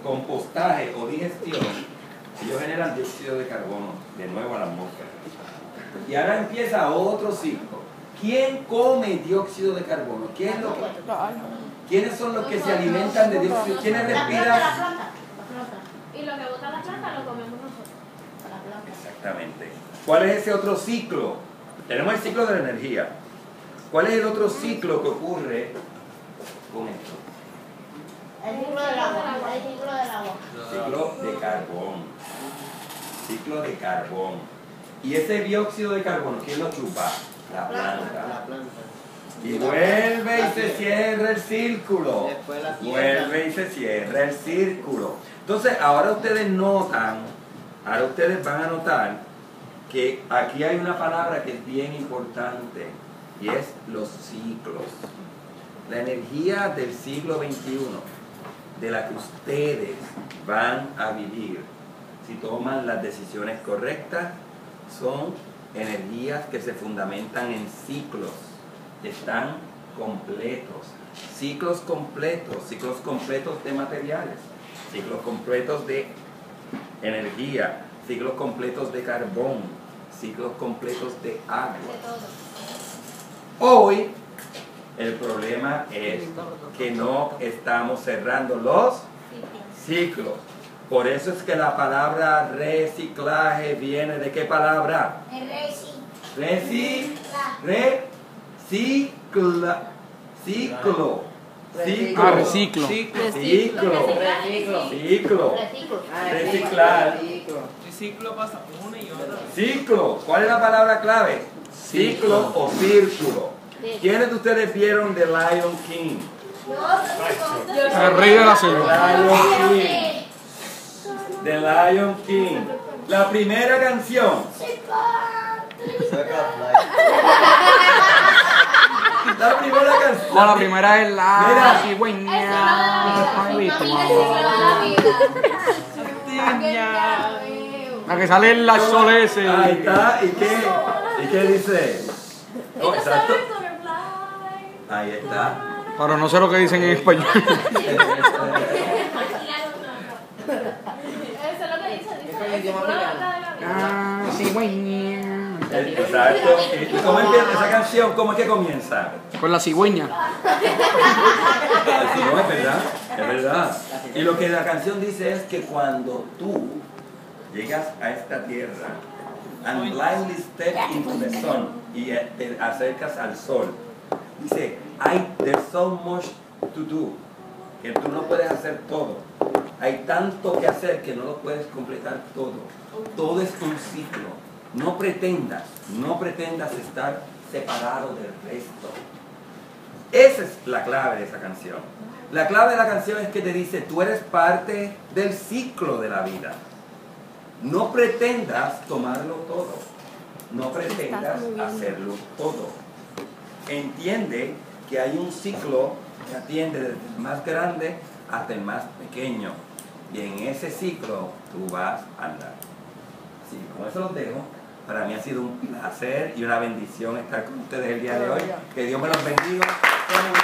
compostaje o digestión, ellos generan dióxido de carbono de nuevo a la atmósfera. Y ahora empieza otro ciclo. ¿Quién come dióxido de carbono? ¿Quiénes son los que se alimentan de dióxido? ¿Quiénes respiran? La planta. Y lo que bota la planta lo comemos nosotros. Exactamente. ¿Cuál es ese otro ciclo? Tenemos el ciclo de la energía. ¿Cuál es el otro ciclo que ocurre con esto? El ciclo del agua. El ciclo del agua. Ciclo de carbón. Ciclo de carbón. Y ese dióxido de carbono, ¿quién lo chupa? La planta. Y vuelve y se cierra el círculo. Vuelve y se cierra el círculo. Entonces, ahora ustedes notan, ahora ustedes van a notar que aquí hay una palabra que es bien importante y es los ciclos. La energía del siglo XXI, de la que ustedes van a vivir, si toman las decisiones correctas, son energías que se fundamentan en ciclos, están completos, ciclos completos de materiales, ciclos completos de energía, ciclos completos de carbón, ciclos completos de agua. Hoy el problema es que no estamos cerrando los ciclos. Por eso es que la palabra reciclaje viene ¿de qué palabra? Ciclo. Reciclar. El ciclo pasa una y otra. Ciclo. ¿Cuál es la palabra clave? Ciclo o círculo. ¿Quiénes de ustedes vieron The Lion King? El rey de la selva. Lion King. The Lion King. La primera canción. La primera canción. No, la primera es la Mira. cigüeña. La que sale en la sol ese. Ahí está. ¿Y qué dice? Oh, exacto. Ahí está. Pero no sé lo que dicen en español. Eso es lo que dice. Ah, cigüeña. Exacto. ¿Y cómo empieza esa canción? ¿Cómo es que comienza? Con la cigüeña. Así no, es verdad, es verdad. Y lo que la canción dice es que cuando tú llegas a esta tierra and blindly step into the sun y te acercas al sol, dice, there's so much to do, que tú no puedes hacer todo. Hay tanto que hacer que no lo puedes completar todo. Todo es un ciclo. No pretendas estar separado del resto. Esa es la clave de esa canción. La clave de la canción es que te dice, tú eres parte del ciclo de la vida. No pretendas tomarlo todo. No pretendas hacerlo todo. Entiende que hay un ciclo que atiende desde el más grande hasta el más pequeño. Y en ese ciclo tú vas a andar. Así que con eso los dejo. Para mí ha sido un placer y una bendición estar con ustedes el día de hoy. Que Dios me los bendiga.